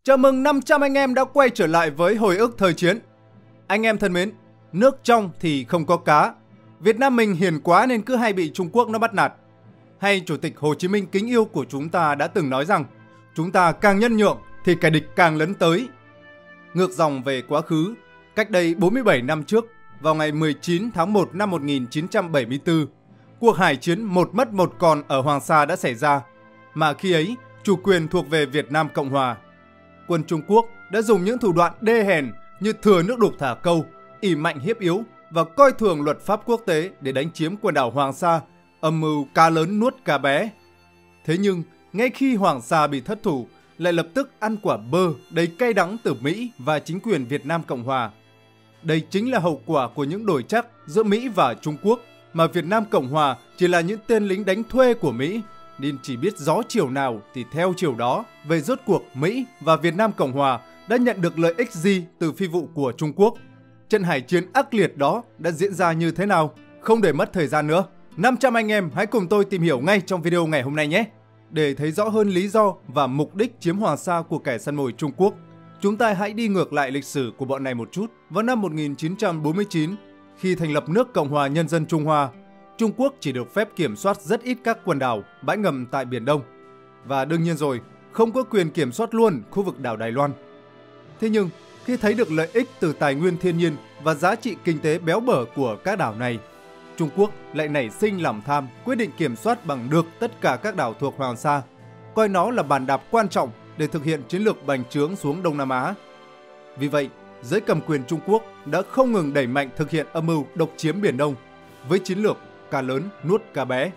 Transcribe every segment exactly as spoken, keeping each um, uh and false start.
Chào mừng năm trăm anh em đã quay trở lại với hồi ức thời chiến. Anh em thân mến, nước trong thì không có cá. Việt Nam mình hiền quá nên cứ hay bị Trung Quốc nó bắt nạt. Hay Chủ tịch Hồ Chí Minh kính yêu của chúng ta đã từng nói rằng chúng ta càng nhân nhượng thì kẻ địch càng lấn tới. Ngược dòng về quá khứ, cách đây bốn mươi bảy năm trước, vào ngày mười chín tháng một năm một nghìn chín trăm bảy mươi tư, cuộc hải chiến một mất một còn ở Hoàng Sa đã xảy ra, mà khi ấy chủ quyền thuộc về Việt Nam Cộng Hòa. Quân Trung Quốc đã dùng những thủ đoạn đê hèn như thừa nước đục thả câu, ỷ mạnh hiếp yếu và coi thường luật pháp quốc tế để đánh chiếm quần đảo Hoàng Sa, âm mưu cá lớn nuốt cá bé. Thế nhưng, ngay khi Hoàng Sa bị thất thủ, lại lập tức ăn quả bơ đầy cay đắng từ Mỹ và chính quyền Việt Nam Cộng Hòa. Đây chính là hậu quả của những đổi trác giữa Mỹ và Trung Quốc, mà Việt Nam Cộng Hòa chỉ là những tên lính đánh thuê của Mỹ, nên chỉ biết gió chiều nào thì theo chiều đó. Về rốt cuộc Mỹ và Việt Nam Cộng Hòa đã nhận được lợi ích gì từ phi vụ của Trung Quốc? Trận hải chiến ác liệt đó đã diễn ra như thế nào? Không để mất thời gian nữa, năm trăm anh em hãy cùng tôi tìm hiểu ngay trong video ngày hôm nay nhé! Để thấy rõ hơn lý do và mục đích chiếm Hoàng Sa của kẻ săn mồi Trung Quốc, chúng ta hãy đi ngược lại lịch sử của bọn này một chút. Vào năm một nghìn chín trăm bốn mươi chín, khi thành lập nước Cộng hòa Nhân dân Trung Hoa, Trung Quốc chỉ được phép kiểm soát rất ít các quần đảo, bãi ngầm tại Biển Đông. Và đương nhiên rồi, không có quyền kiểm soát luôn khu vực đảo Đài Loan. Thế nhưng, khi thấy được lợi ích từ tài nguyên thiên nhiên và giá trị kinh tế béo bở của các đảo này, Trung Quốc lại nảy sinh lòng tham, quyết định kiểm soát bằng được tất cả các đảo thuộc Hoàng Sa, coi nó là bàn đạp quan trọng để thực hiện chiến lược bành trướng xuống Đông Nam Á. Vì vậy, giới cầm quyền Trung Quốc đã không ngừng đẩy mạnh thực hiện âm mưu độc chiếm Biển Đông với chiến lược cá lớn nuốt cá bé.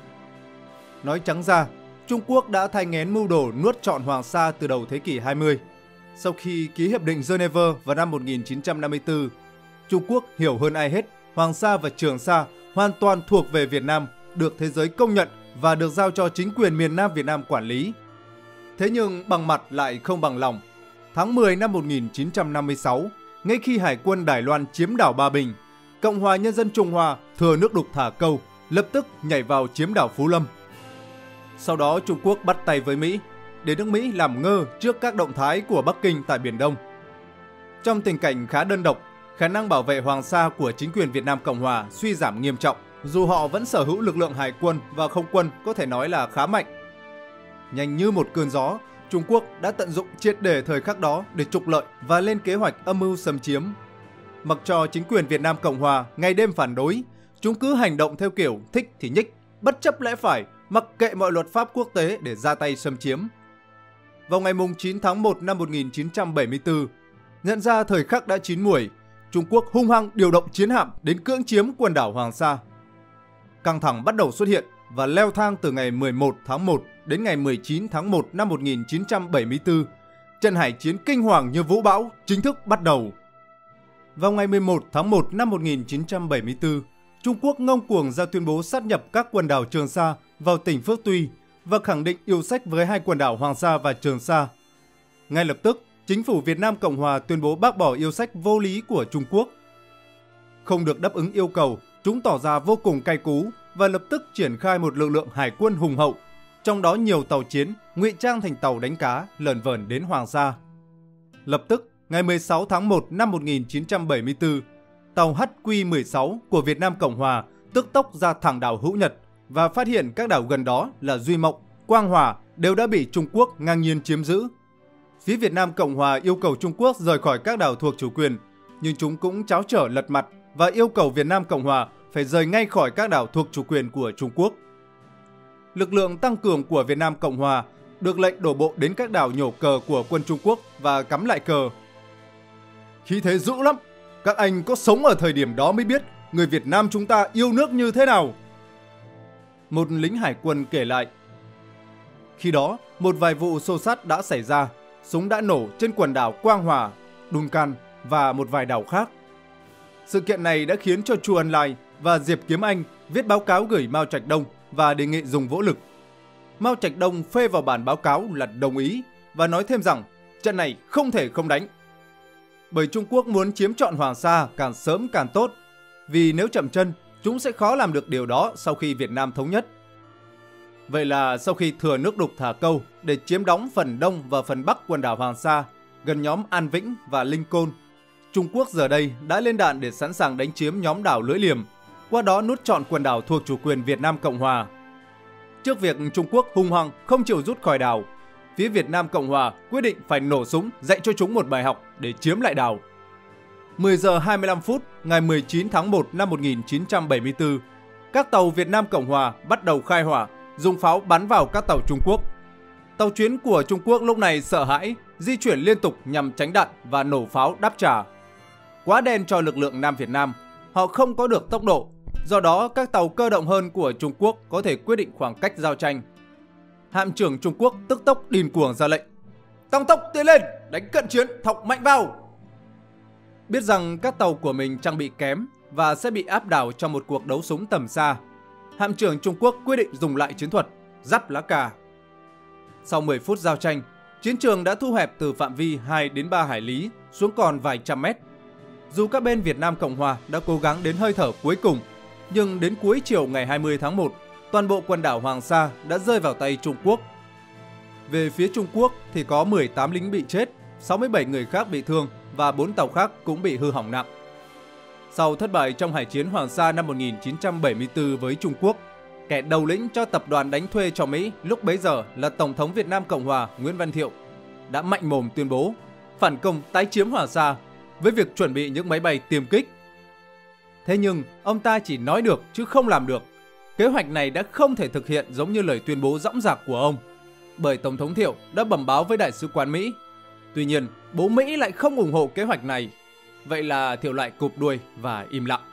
Nói trắng ra, Trung Quốc đã thai nghén mưu đồ nuốt trọn Hoàng Sa từ đầu thế kỷ hai mươi. Sau khi ký Hiệp định Geneva vào năm một nghìn chín trăm năm mươi tư, Trung Quốc hiểu hơn ai hết Hoàng Sa và Trường Sa hoàn toàn thuộc về Việt Nam, được thế giới công nhận và được giao cho chính quyền miền Nam Việt Nam quản lý. Thế nhưng bằng mặt lại không bằng lòng. Tháng mười năm một nghìn chín trăm năm mươi sáu, ngay khi Hải quân Đài Loan chiếm đảo Ba Bình, Cộng hòa Nhân dân Trung Hoa thừa nước đục thả câu, lập tức nhảy vào chiếm đảo Phú Lâm. Sau đó Trung Quốc bắt tay với Mỹ, để nước Mỹ làm ngơ trước các động thái của Bắc Kinh tại Biển Đông. Trong tình cảnh khá đơn độc, khả năng bảo vệ Hoàng Sa của chính quyền Việt Nam Cộng Hòa suy giảm nghiêm trọng, dù họ vẫn sở hữu lực lượng hải quân và không quân có thể nói là khá mạnh. Nhanh như một cơn gió, Trung Quốc đã tận dụng triệt để thời khắc đó để trục lợi và lên kế hoạch âm mưu xâm chiếm. Mặc cho chính quyền Việt Nam Cộng Hòa ngày đêm phản đối, chúng cứ hành động theo kiểu thích thì nhích, bất chấp lẽ phải, mặc kệ mọi luật pháp quốc tế để ra tay xâm chiếm. Vào ngày chín tháng một năm một nghìn chín trăm bảy mươi tư, nhận ra thời khắc đã chín muồi, Trung Quốc hung hăng điều động chiến hạm đến cưỡng chiếm quần đảo Hoàng Sa. Căng thẳng bắt đầu xuất hiện và leo thang từ ngày mười một tháng một đến ngày mười chín tháng một năm một nghìn chín trăm bảy mươi tư. Trận hải chiến kinh hoàng như vũ bão chính thức bắt đầu. Vào ngày mười một tháng một năm một nghìn chín trăm bảy mươi tư, Trung Quốc ngông cuồng ra tuyên bố sát nhập các quần đảo Trường Sa vào tỉnh Phước Tuy và khẳng định yêu sách với hai quần đảo Hoàng Sa và Trường Sa. Ngay lập tức, chính phủ Việt Nam Cộng Hòa tuyên bố bác bỏ yêu sách vô lý của Trung Quốc. Không được đáp ứng yêu cầu, chúng tỏ ra vô cùng cay cú và lập tức triển khai một lực lượng hải quân hùng hậu, trong đó nhiều tàu chiến ngụy trang thành tàu đánh cá lởn vởn đến Hoàng Sa. Lập tức, ngày mười sáu tháng một năm một nghìn chín trăm bảy mươi tư, tàu H Q mười sáu của Việt Nam Cộng Hòa tức tốc ra thẳng đảo Hữu Nhật và phát hiện các đảo gần đó là Duy Mộng, Quang Hòa đều đã bị Trung Quốc ngang nhiên chiếm giữ. Phía Việt Nam Cộng Hòa yêu cầu Trung Quốc rời khỏi các đảo thuộc chủ quyền, nhưng chúng cũng tráo trở lật mặt và yêu cầu Việt Nam Cộng Hòa phải rời ngay khỏi các đảo thuộc chủ quyền của Trung Quốc. Lực lượng tăng cường của Việt Nam Cộng Hòa được lệnh đổ bộ đến các đảo nhổ cờ của quân Trung Quốc và cắm lại cờ. Khí thế dữ lắm, các anh có sống ở thời điểm đó mới biết người Việt Nam chúng ta yêu nước như thế nào. Một lính hải quân kể lại. Khi đó, một vài vụ xô xát đã xảy ra, súng đã nổ trên quần đảo Quang Hòa, Duncan và một vài đảo khác. Sự kiện này đã khiến cho Chu Ân Lai và Diệp Kiếm Anh viết báo cáo gửi Mao Trạch Đông và đề nghị dùng vũ lực. Mao Trạch Đông phê vào bản báo cáo là đồng ý và nói thêm rằng trận này không thể không đánh. Bởi Trung Quốc muốn chiếm trọn Hoàng Sa càng sớm càng tốt, vì nếu chậm chân, chúng sẽ khó làm được điều đó sau khi Việt Nam thống nhất. Vậy là sau khi thừa nước đục thả câu để chiếm đóng phần đông và phần bắc quần đảo Hoàng Sa, gần nhóm An Vĩnh và Lincoln. Trung Quốc giờ đây đã lên đạn để sẵn sàng đánh chiếm nhóm đảo Lưỡi Liềm, qua đó nuốt trọn quần đảo thuộc chủ quyền Việt Nam Cộng Hòa. Trước việc Trung Quốc hung hăng không chịu rút khỏi đảo, phía Việt Nam Cộng Hòa quyết định phải nổ súng dạy cho chúng một bài học để chiếm lại đảo. mười giờ hai mươi lăm phút ngày mười chín tháng một năm một nghìn chín trăm bảy mươi tư, các tàu Việt Nam Cộng Hòa bắt đầu khai hỏa, dùng pháo bắn vào các tàu Trung Quốc. Tàu chiến của Trung Quốc lúc này sợ hãi, di chuyển liên tục nhằm tránh đạn và nổ pháo đáp trả. Quá đen cho lực lượng Nam Việt Nam, họ không có được tốc độ, do đó các tàu cơ động hơn của Trung Quốc có thể quyết định khoảng cách giao tranh. Hạm trưởng Trung Quốc tức tốc điên cuồng ra lệnh: tăng tốc tiến lên, đánh cận chiến, thọc mạnh vào. Biết rằng các tàu của mình trang bị kém và sẽ bị áp đảo trong một cuộc đấu súng tầm xa, hạm trưởng Trung Quốc quyết định dùng lại chiến thuật giáp lá cà. Sau mười phút giao tranh, chiến trường đã thu hẹp từ phạm vi hai đến ba hải lý xuống còn vài trăm mét. Dù các bên Việt Nam Cộng Hòa đã cố gắng đến hơi thở cuối cùng, nhưng đến cuối chiều ngày hai mươi tháng một, toàn bộ quần đảo Hoàng Sa đã rơi vào tay Trung Quốc. Về phía Trung Quốc thì có mười tám lính bị chết, sáu mươi bảy người khác bị thương và bốn tàu khác cũng bị hư hỏng nặng. Sau thất bại trong Hải chiến Hoàng Sa năm một nghìn chín trăm bảy mươi tư với Trung Quốc, kẻ đầu lĩnh cho tập đoàn đánh thuê cho Mỹ lúc bấy giờ là Tổng thống Việt Nam Cộng Hòa Nguyễn Văn Thiệu đã mạnh mồm tuyên bố phản công tái chiếm Hoàng Sa với việc chuẩn bị những máy bay tiêm kích. Thế nhưng ông ta chỉ nói được chứ không làm được. Kế hoạch này đã không thể thực hiện giống như lời tuyên bố dõng dạc của ông, bởi Tổng thống Thiệu đã bẩm báo với Đại sứ quán Mỹ. Tuy nhiên, bố Mỹ lại không ủng hộ kế hoạch này. Vậy là Thiệu lại cụp đuôi và im lặng.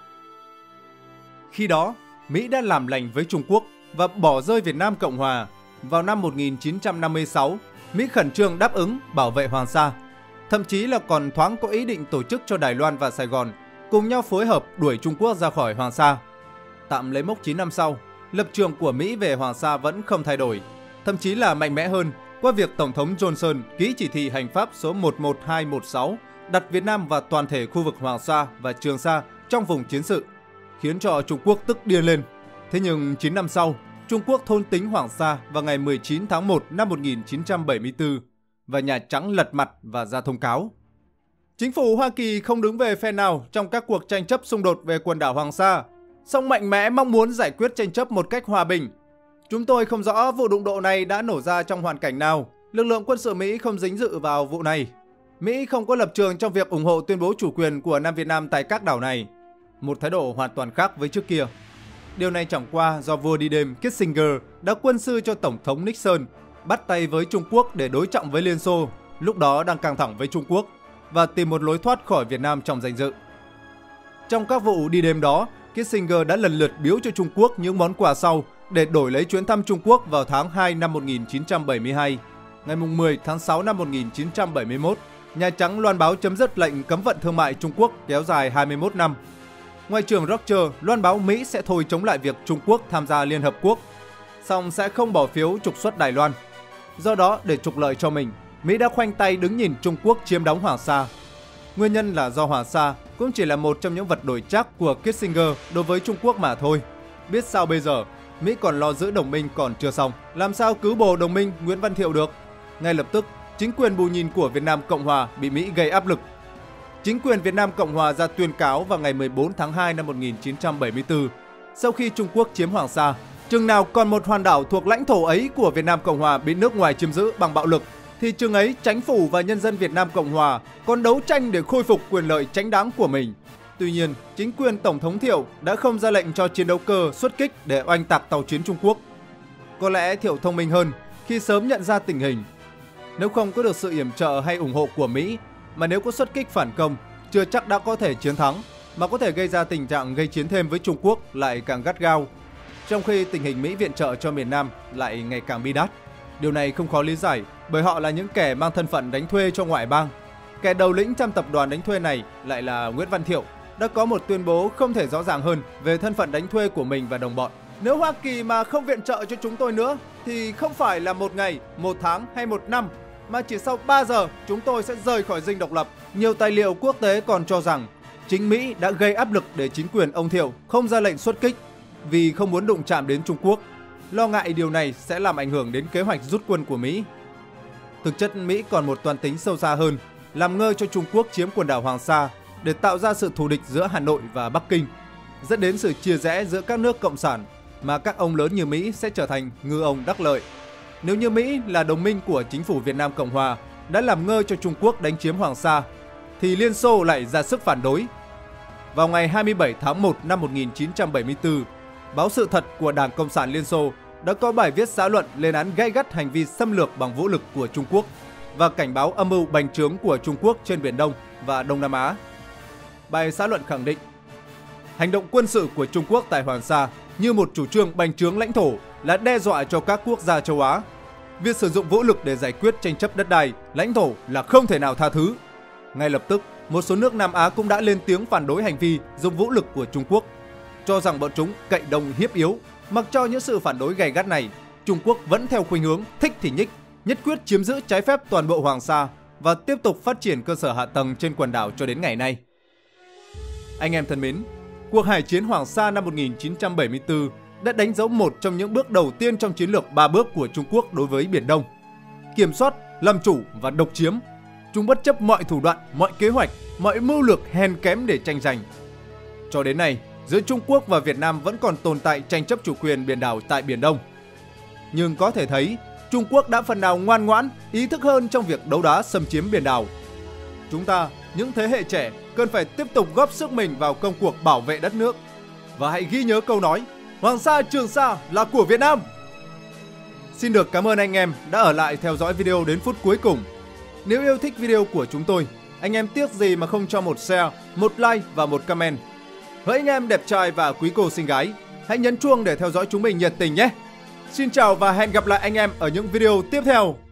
Khi đó, Mỹ đã làm lành với Trung Quốc và bỏ rơi Việt Nam Cộng Hòa. Vào năm một nghìn chín trăm năm mươi sáu, Mỹ khẩn trương đáp ứng bảo vệ Hoàng Sa. Thậm chí là còn thoáng có ý định tổ chức cho Đài Loan và Sài Gòn cùng nhau phối hợp đuổi Trung Quốc ra khỏi Hoàng Sa. Tạm lấy mốc chín năm sau, lập trường của Mỹ về Hoàng Sa vẫn không thay đổi, thậm chí là mạnh mẽ hơn qua việc Tổng thống Johnson ký chỉ thị hành pháp số một một hai một sáu đặt Việt Nam và toàn thể khu vực Hoàng Sa và Trường Sa trong vùng chiến sự, khiến cho Trung Quốc tức điên lên. Thế nhưng chín năm sau, Trung Quốc thôn tính Hoàng Sa vào ngày mười chín tháng một năm một nghìn chín trăm bảy mươi tư và Nhà Trắng lật mặt và ra thông cáo: chính phủ Hoa Kỳ không đứng về phe nào trong các cuộc tranh chấp xung đột về quần đảo Hoàng Sa, song mạnh mẽ mong muốn giải quyết tranh chấp một cách hòa bình. Chúng tôi không rõ vụ đụng độ này đã nổ ra trong hoàn cảnh nào. Lực lượng quân sự Mỹ không dính dự vào vụ này. Mỹ không có lập trường trong việc ủng hộ tuyên bố chủ quyền của Nam Việt Nam tại các đảo này. Một thái độ hoàn toàn khác với trước kia. Điều này chẳng qua do vua đi đêm Kissinger đã quân sư cho Tổng thống Nixon bắt tay với Trung Quốc để đối trọng với Liên Xô, lúc đó đang căng thẳng với Trung Quốc, và tìm một lối thoát khỏi Việt Nam trong danh dự. Trong các vụ đi đêm đó, Kissinger đã lần lượt biếu cho Trung Quốc những món quà sau để đổi lấy chuyến thăm Trung Quốc vào tháng hai năm một nghìn chín trăm bảy mươi hai. Ngày mười tháng sáu năm một nghìn chín trăm bảy mươi mốt, Nhà Trắng loan báo chấm dứt lệnh cấm vận thương mại Trung Quốc kéo dài hai mươi mốt năm. Ngoại trưởng Roger loan báo Mỹ sẽ thôi chống lại việc Trung Quốc tham gia Liên Hợp Quốc, song sẽ không bỏ phiếu trục xuất Đài Loan. Do đó, để trục lợi cho mình, Mỹ đã khoanh tay đứng nhìn Trung Quốc chiếm đóng Hoàng Sa. Nguyên nhân là do Hoàng Sa cũng chỉ là một trong những vật đổi trác của Kissinger đối với Trung Quốc mà thôi. Biết sao bây giờ, Mỹ còn lo giữ đồng minh còn chưa xong, làm sao cứ bồ đồng minh Nguyễn Văn Thiệu được. Ngay lập tức, chính quyền bù nhìn của Việt Nam Cộng Hòa bị Mỹ gây áp lực. Chính quyền Việt Nam Cộng Hòa ra tuyên cáo vào ngày mười bốn tháng hai năm một nghìn chín trăm bảy mươi tư, sau khi Trung Quốc chiếm Hoàng Sa, chừng nào còn một hòn đảo thuộc lãnh thổ ấy của Việt Nam Cộng Hòa bị nước ngoài chiếm giữ bằng bạo lực, thì chừng ấy chính phủ và nhân dân Việt Nam Cộng Hòa còn đấu tranh để khôi phục quyền lợi chính đáng của mình. Tuy nhiên, chính quyền Tổng thống Thiệu đã không ra lệnh cho chiến đấu cơ xuất kích để oanh tạc tàu chiến Trung Quốc. Có lẽ Thiệu thông minh hơn khi sớm nhận ra tình hình. Nếu không có được sự yểm trợ hay ủng hộ của Mỹ, mà nếu có xuất kích phản công, chưa chắc đã có thể chiến thắng, mà có thể gây ra tình trạng gây chiến thêm với Trung Quốc lại càng gắt gao. Trong khi tình hình Mỹ viện trợ cho miền Nam lại ngày càng bi đát. Điều này không khó lý giải bởi họ là những kẻ mang thân phận đánh thuê cho ngoại bang. Kẻ đầu lĩnh trong tập đoàn đánh thuê này lại là Nguyễn Văn Thiệu, đã có một tuyên bố không thể rõ ràng hơn về thân phận đánh thuê của mình và đồng bọn. Nếu Hoa Kỳ mà không viện trợ cho chúng tôi nữa thì không phải là một ngày, một tháng hay một năm, mà chỉ sau ba giờ chúng tôi sẽ rời khỏi dinh độc lập. Nhiều tài liệu quốc tế còn cho rằng chính Mỹ đã gây áp lực để chính quyền ông Thiệu không ra lệnh xuất kích vì không muốn đụng chạm đến Trung Quốc, lo ngại điều này sẽ làm ảnh hưởng đến kế hoạch rút quân của Mỹ. Thực chất Mỹ còn một toan tính sâu xa hơn làm ngơ cho Trung Quốc chiếm quần đảo Hoàng Sa để tạo ra sự thù địch giữa Hà Nội và Bắc Kinh, dẫn đến sự chia rẽ giữa các nước cộng sản mà các ông lớn như Mỹ sẽ trở thành ngư ông đắc lợi. Nếu như Mỹ là đồng minh của chính phủ Việt Nam Cộng Hòa đã làm ngơ cho Trung Quốc đánh chiếm Hoàng Sa, thì Liên Xô lại ra sức phản đối. Vào ngày hai mươi bảy tháng một năm một nghìn chín trăm bảy mươi tư, báo Sự thật của Đảng Cộng sản Liên Xô đã có bài viết xã luận lên án gay gắt hành vi xâm lược bằng vũ lực của Trung Quốc và cảnh báo âm mưu bành trướng của Trung Quốc trên Biển Đông và Đông Nam Á. Bài xã luận khẳng định, hành động quân sự của Trung Quốc tại Hoàng Sa như một chủ trương bành trướng lãnh thổ là đe dọa cho các quốc gia châu Á. Việc sử dụng vũ lực để giải quyết tranh chấp đất đai, lãnh thổ là không thể nào tha thứ. Ngay lập tức, một số nước Nam Á cũng đã lên tiếng phản đối hành vi dùng vũ lực của Trung Quốc, cho rằng bọn chúng cậy đông hiếp yếu. Mặc cho những sự phản đối gay gắt này, Trung Quốc vẫn theo khuynh hướng thích thì nhích, nhất quyết chiếm giữ trái phép toàn bộ Hoàng Sa và tiếp tục phát triển cơ sở hạ tầng trên quần đảo cho đến ngày nay. Anh em thân mến, cuộc hải chiến Hoàng Sa năm một nghìn chín trăm bảy mươi tư đã đánh dấu một trong những bước đầu tiên trong chiến lược ba bước của Trung Quốc đối với Biển Đông. Kiểm soát, làm chủ và độc chiếm. Chúng bất chấp mọi thủ đoạn, mọi kế hoạch, mọi mưu lược hèn kém để tranh giành. Cho đến nay, giữa Trung Quốc và Việt Nam vẫn còn tồn tại tranh chấp chủ quyền biển đảo tại Biển Đông. Nhưng có thể thấy, Trung Quốc đã phần nào ngoan ngoãn, ý thức hơn trong việc đấu đá xâm chiếm biển đảo. Chúng ta, những thế hệ trẻ, cần phải tiếp tục góp sức mình vào công cuộc bảo vệ đất nước. Và hãy ghi nhớ câu nói, Hoàng Sa, Trường Sa là của Việt Nam! Xin được cảm ơn anh em đã ở lại theo dõi video đến phút cuối cùng. Nếu yêu thích video của chúng tôi, anh em tiếc gì mà không cho một share, một like và một comment. Hỡi anh em đẹp trai và quý cô xinh gái, hãy nhấn chuông để theo dõi chúng mình nhiệt tình nhé! Xin chào và hẹn gặp lại anh em ở những video tiếp theo!